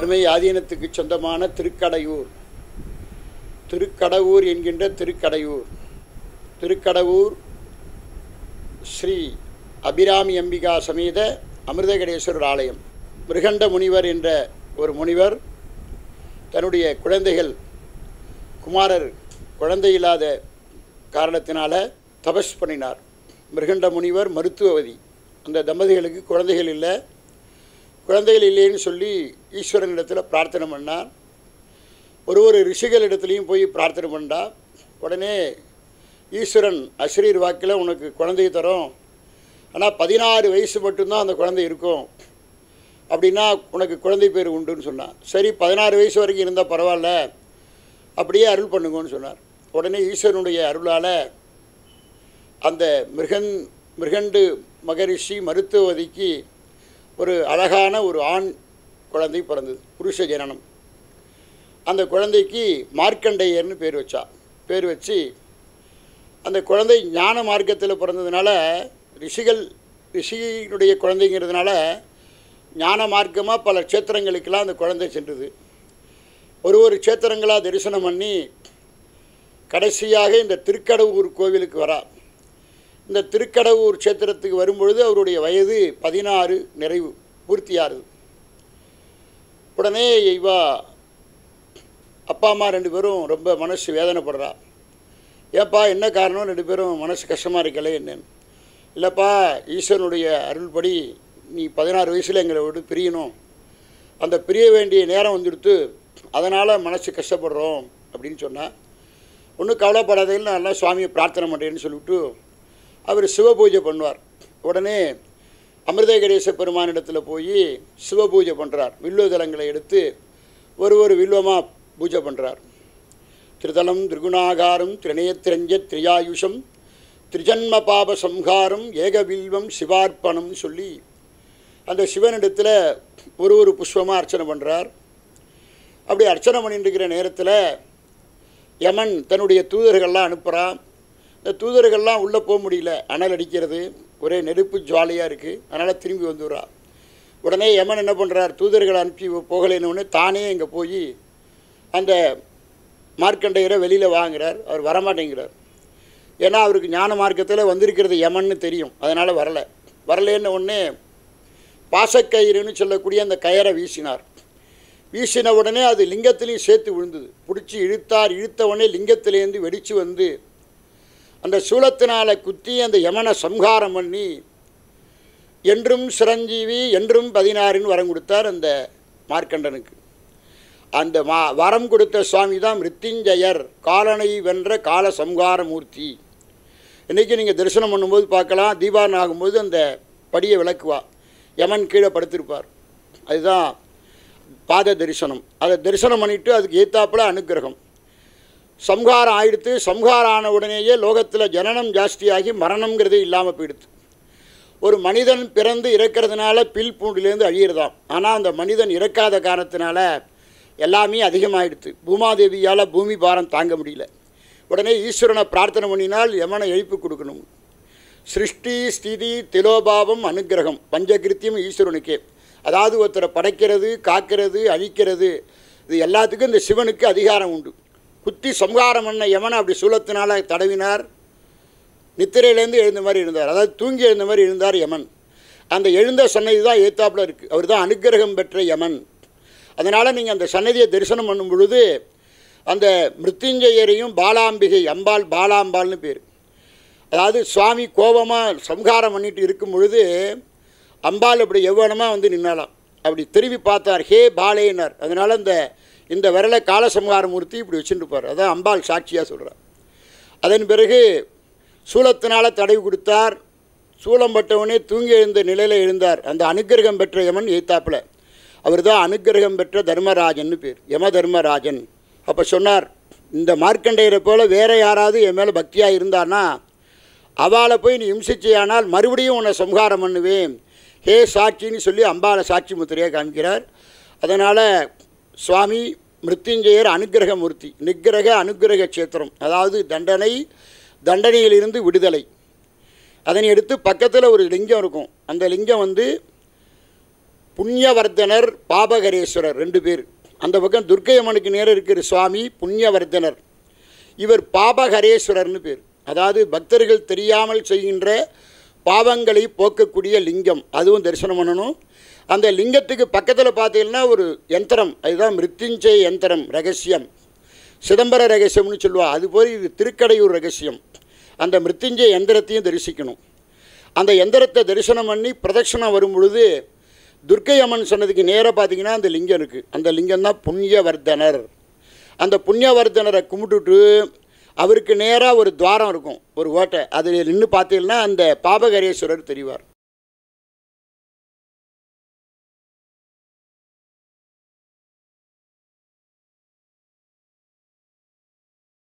அருமை ஆதீனத்துக்கு சொந்தமான திருக்கடையூர். திருக்கடவுர் என்கின்ற திருக்கடவுர் ஸ்ரீ அபிராமி அம்பிகா சமேத அமிர்தகடேஸ்வரர் ஆலயம். மிருகண்ட முனிவர் என்ற ஒரு முனிவர் தன்னுடைய குழந்தைகள் குமாரர் குழந்தை இல்லாத காரணத்தினால தபஸ் பண்ணினார். மிருகண்ட முனிவர் மருத்துவவதி. அந்த தம்பதிகளுக்கு குழந்தைகள் இல்லைன்னு சொல்லி ஈஸ்வரனிடத்தில் பிரார்த்தனை பண்ணார். ஒரு ரிஷிகளிடத்துலையும் போய் பிரார்த்தனை பண்ணா. உடனே ஈஸ்வரன் அஸ்ரீர் வாக்கில் உனக்கு குழந்தைய தரோம், ஆனால் 16 வயசு மட்டும்தான் அந்த குழந்தை இருக்கும், அப்படின்னா உனக்கு குழந்தை பேர் உண்டுன்னு சொன்னான். சரி, 16 வயசு வரைக்கும் இருந்தால் பரவாயில்ல, அப்படியே அருள் பண்ணுங்கன்னு சொன்னார். உடனே ஈஸ்வரனுடைய அருளால் அந்த மிருகண்டு மகரிஷி மருத்துவதிக்கு ஒரு அழகான ஒரு ஆண் குழந்தை பிறந்தது, புருஷ ஜனனம். அந்த குழந்தைக்கு மார்க்கண்டேயர்னு பேர் வச்சு அந்த குழந்தை ஞான மார்க்கத்தில் பிறந்ததுனால ரிஷியினுடைய குழந்தைங்கிறதுனால ஞான மார்க்கமாக பல க்ஷேத்திரங்களுக்கெல்லாம் அந்த குழந்தை சென்றது. ஒரு க்ஷேத்திரங்களாக தரிசனம் பண்ணி கடைசியாக இந்த திருக்கடவுர் கோவிலுக்கு வரா. இந்த திருக்கடவுர் க்ஷேத்திரத்துக்கு வரும்பொழுது அவருடைய வயது 16 நிறைவு பூர்த்தியாகுது. உடனே இவா அப்பா அம்மா 2 பேரும் ரொம்ப மனசு வேதனைப்படுறா. ஏப்பா என்ன காரணம், 2 பேரும் மனசு கஷ்டமாக இருக்கல என்னன்னு. இல்லைப்பா, ஈஸ்வரனுடைய அருள்படி நீ 16 வயசில் எங்களை விட்டு பிரியணும், அந்த பிரிய வேண்டிய நேரம் வந்துடுத்து, அதனால் மனசு கஷ்டப்படுறோம் அப்படின்னு சொன்னால். ஒன்றும் கவலைப்படாதேன்னு நான் எல்லாம் சுவாமியை பிரார்த்தனை பண்ணுறேன்னு சொல்லிவிட்டு அவர் சிவபூஜை பண்ணுவார். உடனே அமிர்தகடேச பெருமானிடத்தில் போய் சிவபூஜை பண்ணுறார். வில்வதலங்களை எடுத்து ஒரு வில்வமாக பூஜை பண்ணுறார். திருதலம் திரிகுணாகாரம் திரிநேத்திரஞ்ச திரியாயுஷம் திரிஜன்ம பாப சம்ஹாரம் ஏகவில்வம் சிவார்ப்பணம் சொல்லி அந்த சிவனிடத்தில் ஒரு புஷ்பமாக அர்ச்சனை பண்ணுறார். அப்படி அர்ச்சனை பண்ணிட்டு இருக்கிற நேரத்தில் யமன் தன்னுடைய தூதர்கள்லாம் அனுப்புகிறான். இந்த தூதர்கள்லாம் உள்ளே போக முடியல, அனல் அடிக்கிறது, ஒரே நெருப்பு ஜுவாலியாக இருக்குது, அதனால் திரும்பி வந்துடுறா. உடனே யமன் என்ன பண்ணுறார், தூதர்களை அனுப்பி போகலைன்னு தானே இங்கே போய் அந்த மார்க்கண்டையரை வெளியில் வாங்குகிறார். அவர் வரமாட்டேங்கிறார். ஏன்னா அவருக்கு ஞான மார்க்கத்தில் வந்திருக்கிறது யமன்னு தெரியும், அதனால் வரலேன்னு உடனே பாசக்கயிறுன்னு சொல்லக்கூடிய அந்த கயரை வீசினார். வீசின உடனே அது லிங்கத்திலையும் சேர்த்து விழுந்தது. பிடிச்சி இழுத்த உடனே லிங்கத்திலேருந்து வெடித்து வந்து அந்த சூலத்தினால் குத்தி அந்த யமனை சம்ஹாரம் பண்ணி என்றும் சிரஞ்சீவி என்றும் 16 வரம் கொடுத்தார் அந்த மார்க்கண்டனுக்கு. அந்த வரம் கொடுத்த சுவாமி தான் மிருத்யுஞ்சயர், காலனை வென்ற கால சம்ஹார மூர்த்தி. இன்றைக்கி நீங்கள் தரிசனம் பண்ணும்போது பார்க்கலாம், தீபாவளி ஆகும்போது அந்த படியை விளக்குவா, யமன் கீழே படுத்திருப்பார். அதுதான் பாத தரிசனம். அதை தரிசனம் பண்ணிவிட்டு அதுக்கு ஏத்தாப்புல அனுக்கிரகம். சம்ஹாரம் ஆயிடுத்து. சம்ஹாரம் ஆன உடனேயே லோகத்தில் ஜனனம் ஜாஸ்தியாகி மரணங்கிறதே இல்லாமல் போயிடுது. ஒரு மனிதன் பிறந்து இறக்கிறதுனால பில் பூண்டிலேருந்து அழியிறதாம். ஆனால் அந்த மனிதன் இறக்காத காரணத்தினால எல்லாமே அதிகமாகிடுது. பூமாதேவியால் பூமி பாரம் தாங்க முடியல. உடனே ஈஸ்வரனை பிரார்த்தனை பண்ணினால் யமனை எழுப்பி கொடுக்கணும். சிருஷ்டி ஸ்திதி திலோபாவம் அனுக்கிரகம் பஞ்சகிருத்தியம் ஈஸ்வரனுக்கே. அதாவது ஒருத்தரை படைக்கிறது, காக்கிறது, அழிக்கிறது, இது எல்லாத்துக்கும் இந்த சிவனுக்கு அதிகாரம் உண்டு. குத்தி சம்ஹாரம் பண்ண யமனை அப்படி சூலத்தினால் தடவினார். நித்திரையிலேருந்து எழுந்த மாதிரி இருந்தார், அதாவது தூங்கி எழுந்த மாதிரி இருந்தார் யமன். அந்த எழுந்த சன்னதி தான் ஏத்தாப்பில் இருக்குது. அவர் தான் அனுக்கிரகம் பெற்ற யமன். அதனால் நீங்கள் அந்த சன்னதியை தரிசனம் பண்ணும் பொழுது அந்த மிருத்யுஞ்சயரையும் பாலாம்பிகை, அம்பாள் பாலாம்பாள்னு பேர். அதாவது சுவாமி கோபமாக சம்ஹாரம் பண்ணிட்டு இருக்கும் பொழுது அம்பாள் அப்படி எவ்வளமாக வந்து நின்னாலாம். அப்படி திரும்பி பார்த்தார், ஹே பாலேனார். அதனால் இந்த விரலை காலசம்ஹார மூர்த்தி இப்படி வச்சுருப்பார். அதான் அம்பாள் சாட்சியாக சொல்கிறார். அதன் பிறகு சூலத்தினால் தடவி கொடுத்தார். சூலம் பட்டவனே தூங்கி எழுந்த நிலையில் எழுந்தார். அந்த அனுக்கிரகம் பெற்ற யமன் ஏத்தாப்பில். அவர் தான் அனுக்கிரகம் பெற்ற தர்மராஜன் பேர், யம தர்மராஜன். அப்போ சொன்னார், இந்த மார்க்கண்டேயரை போல் வேறு யாராவது என் மேலே பக்தியாக இருந்தான்னா அவளை போய் நீ இம்சிச்சியானால் மறுபடியும் உன்னை சம்ஹாரம் பண்ணுவேன், ஹே சாட்சின்னு சொல்லி அம்பாளை சாட்சி முத்திரையாக காமிக்கிறார். அதனால் சுவாமி மிருத்யுஞ்சயர் அனுக்கிரக மூர்த்தி, நிக்கிரக அனுக்கிரக க்ஷேத்திரம். அதாவது தண்டனையிலிருந்து விடுதலை. அதனை எடுத்து பக்கத்தில் ஒரு லிங்கம் இருக்கும். அந்த லிங்கம் புண்ணியவர்தனர் பாபகரேஸ்வரர் 2 பேர். அந்த பக்கம் துர்க்கை அம்மனுக்கு நேரம் இருக்கிற சுவாமி புண்ணியவர்தனர், இவர் பாபகரேஸ்வரர்னு பேர். அதாவது பக்தர்கள் தெரியாமல் செய்கின்ற பாவங்களை போக்கக்கூடிய லிங்கம், அதுவும் தரிசனம் பண்ணணும். அந்த லிங்கத்துக்கு பக்கத்தில் பார்த்தீங்கன்னா ஒரு யந்திரம், அதுதான் மிருத்யுஞ்சய யந்திரம் ரகசியம், சிதம்பர ரகசியம்னு சொல்லுவாள். அதுபோல் இது திருக்கடையூர் ரகசியம். அந்த மிருத்யுஞ்சய யந்திரத்தையும் தரிசிக்கணும். அந்த யந்திரத்தை தரிசனம் பண்ணி பிரதட்சணம் வரும் பொழுது துர்க்கை அம்மன் சொன்னதுக்கு நேராக பார்த்தீங்கன்னா அந்த லிங்கம் இருக்குது. அந்த லிங்கம் தான் புண்ணியவர்தனர். அந்த புண்ணியவர்தனரை கும்பிட்டுட்டு அவருக்கு நேராக ஒரு துவாரம் இருக்கும், ஒரு ஓட்டை, அதில் நின்று பார்த்தீங்கன்னா அந்த பாபகரேஸ்வரர் தெரிவார்.